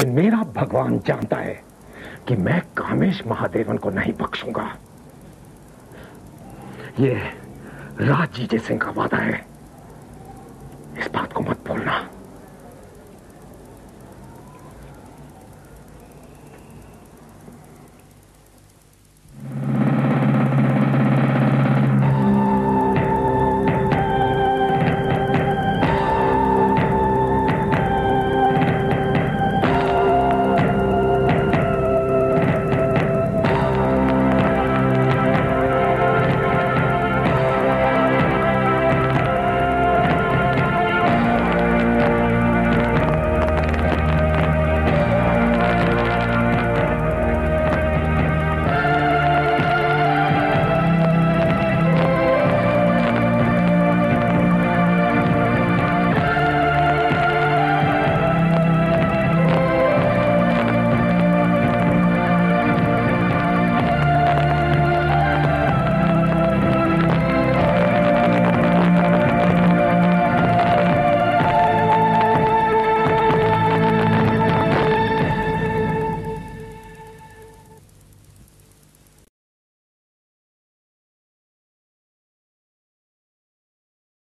लेकिन मेरा भगवान जानता है कि मैं कामेश महादेवन को नहीं बख्शूंगा। ये राजीजे सिंह का वादा है, इस बात को मत भूलना।